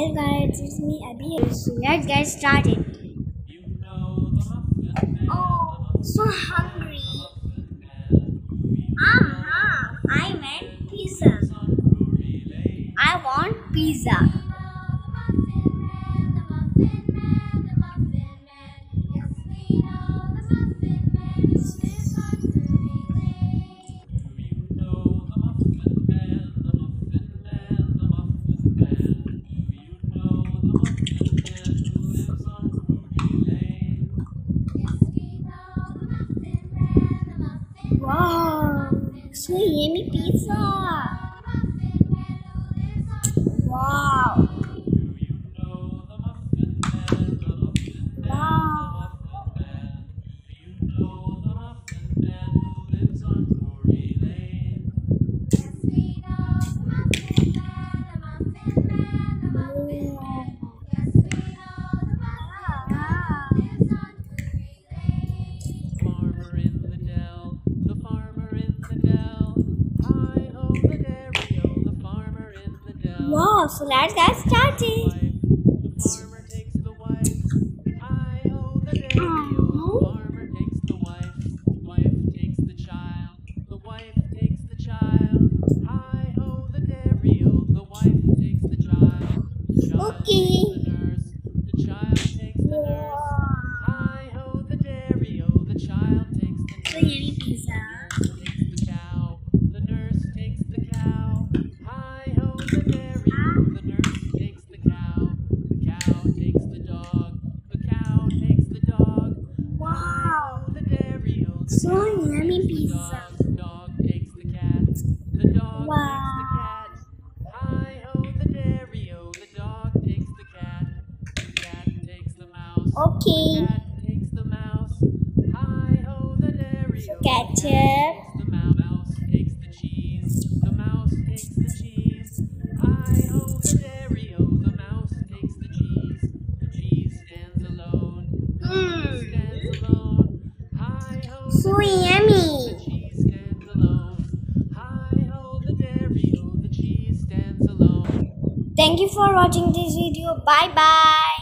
Hello guys, it's me Abhi. So let's get started. Oh, so hungry. I want pizza. I want pizza. Wow, so yummy pizza. Wow. Wow. Wow, so let's get started. Okay. So yummy pizza. Wow. So yummy pizza. Wow. Okay. So ketchup. So yummy. Thank you for watching this video. Bye bye.